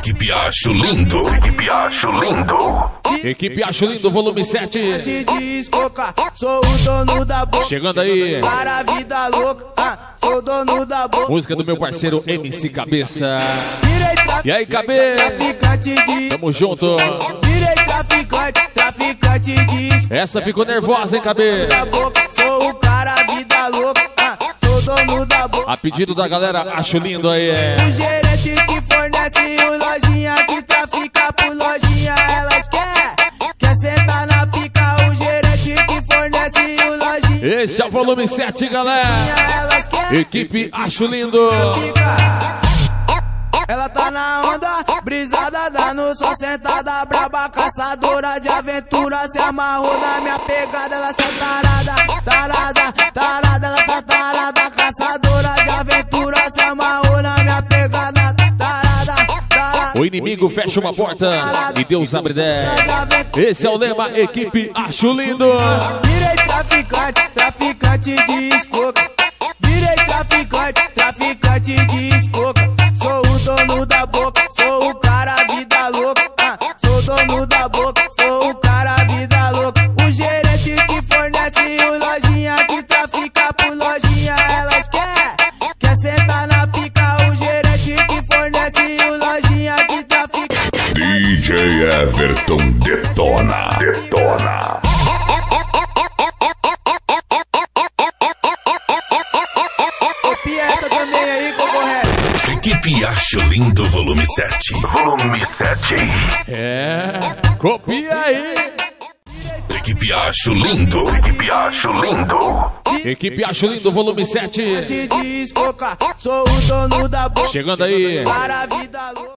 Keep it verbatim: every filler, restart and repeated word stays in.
Equipe Acho Lindo. Equipe Acho Lindo. Equipe Acho Lindo, volume sete. Sou o dono da boca. Chegando aí. Para a vida louca. Ah, sou dono da boca. Música do meu parceiro M C Cabeça. E aí, Cabeça? Tamo junto. Virei traficante, traficante de escoca. Essa ficou nervosa, hein, Cabeça? Sou o cara, vida louca. Ah, sou dono da boca. A pedido da galera, Acho Lindo aí. É. O gerente que fornece o lojinha, que trafica por lojinha, elas quer. Quer sentar na pica, o gerente que fornece o lojinha. Esse é o volume sete, galera. Elas quer. Equipe Acho Lindo. Ela tá na onda, brisada, dando só sentada, braba, caçadora de aventura, se amarrou na minha pegada, ela tá tarada, tarada, tarada, ela tá tarada, caçadora de aventura, se amarrou na minha pegada, tarada, tarada. O inimigo fecha uma porta e Deus abre dez. Esse é o lema, Equipe Acho Lindo. Virei traficante, traficante de escoca. Virei traficante, traficante de escoca. Sou o dono da boca, sou o cara, vida louca. Ah, sou dono da boca, sou o cara, vida louca. O gerente que fornece o lojinha, que trafica por lojinha, elas quer. Quer sentar na pica, o gerente que fornece o lojinha, que trafica. D J Everton detona, detona. Copia essa também aí, concorrente. Equipe Acho Lindo, volume sete. Volume sete. É, copia aí. Equipe Acho Lindo. Equipe Acho Lindo. Equipe Acho Lindo, volume sete. Sou o dono da boca. Chegando aí. Para a vida louca.